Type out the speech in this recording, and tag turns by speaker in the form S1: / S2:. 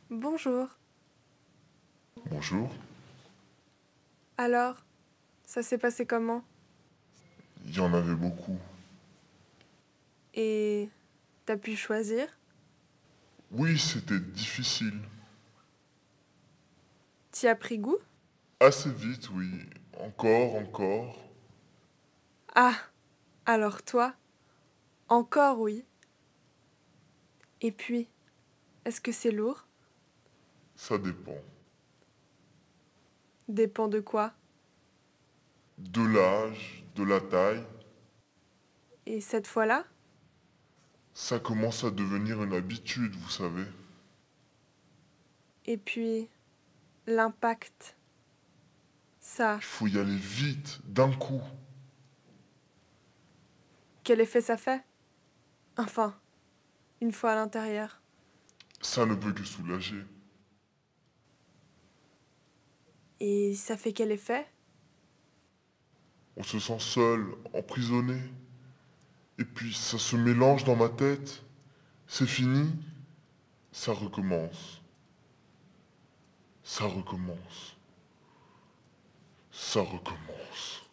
S1: Bonjour.
S2: Bonjour.
S1: Alors, ça s'est passé comment?
S2: Il y en avait beaucoup.
S1: Et t'as pu choisir?
S2: Oui, c'était difficile.
S1: T'y as pris goût?
S2: Assez vite, oui. Encore.
S1: Ah, alors toi, encore oui. Et puis, est-ce que c'est lourd?
S2: Ça dépend.
S1: Dépend de quoi?
S2: De l'âge, de la taille,
S1: Et cette fois-là?
S2: ça commence à devenir une habitude, vous savez.
S1: Et puis, l'impact. Ça,
S2: Il faut y aller vite, d'un coup.
S1: quel effet ça fait? Enfin, une fois à l'intérieur.
S2: Ça ne peut que soulager.
S1: Et ça fait quel effet?
S2: On se sent seul, emprisonné. Et puis ça se mélange dans ma tête. C'est fini, ça recommence. Ça recommence. Ça recommence.